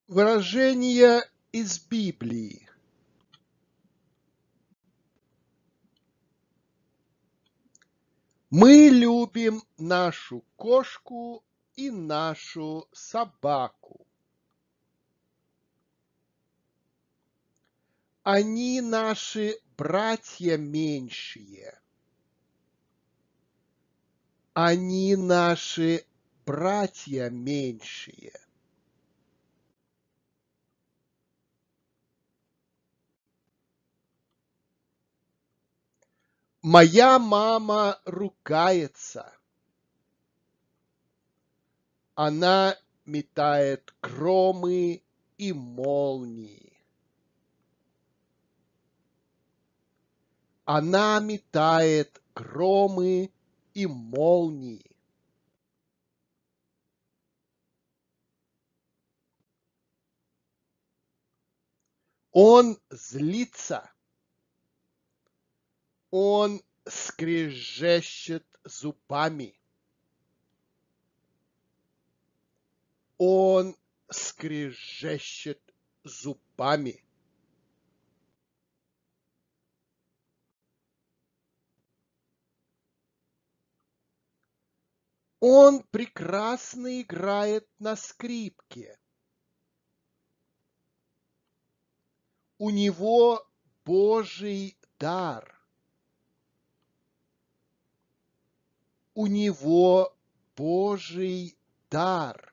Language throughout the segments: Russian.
Выражение из Библии. Мы любим нашу кошку и нашу собаку. Они наши братья меньшие. Они наши братья меньшие. Моя мама ругается. Она метает громы и молнии. Она метает громы и молнии. Он злится. Он скрежещет зубами. Он скрежещет зубами. Он прекрасно играет на скрипке. У него Божий дар. У него Божий дар.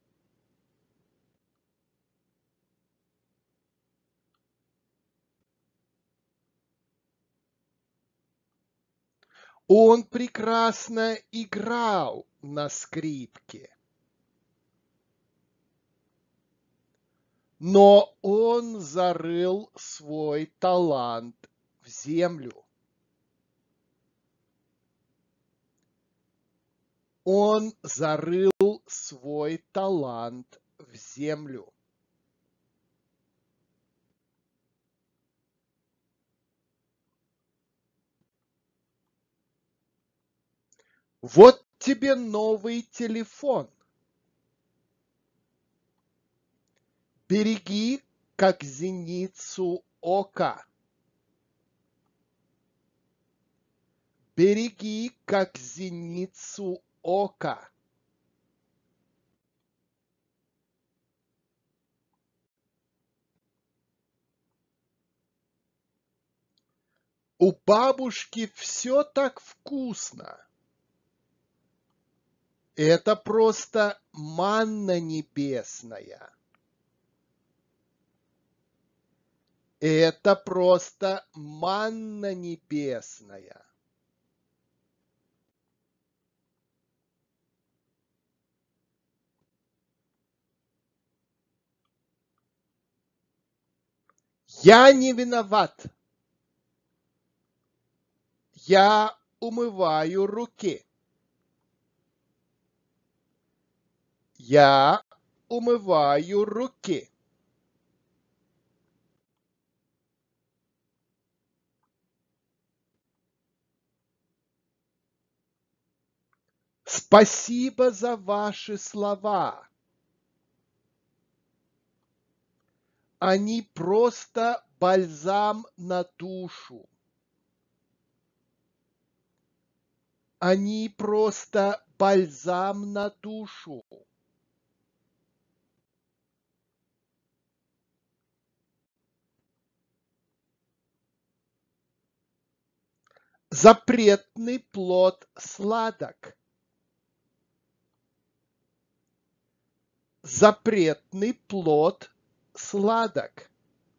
Он прекрасно играл на скрипке. Но он зарыл свой талант в землю. Он зарыл свой талант в землю. Вот тебе новый телефон. Береги, как зеницу ока. Береги, как зеницу ока. У бабушки все так вкусно. Это просто манна небесная. Это просто манна небесная. Я не виноват. Я умываю руки. Я умываю руки. Спасибо за ваши слова. Они просто бальзам на душу. Они просто бальзам на душу. Запретный плод сладок. Запретный плод сладок.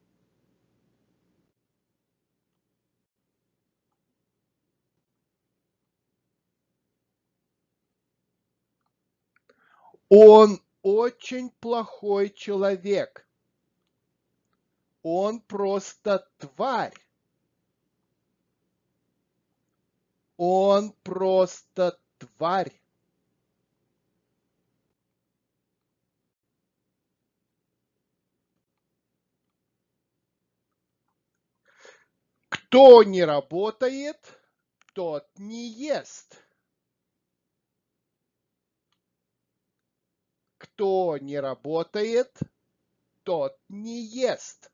Он очень плохой человек. Он просто тварь. Он просто тварь. Кто не работает, тот не ест. Кто не работает, тот не ест.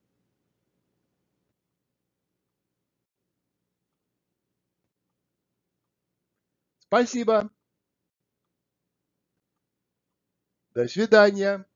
Спасибо. До свидания.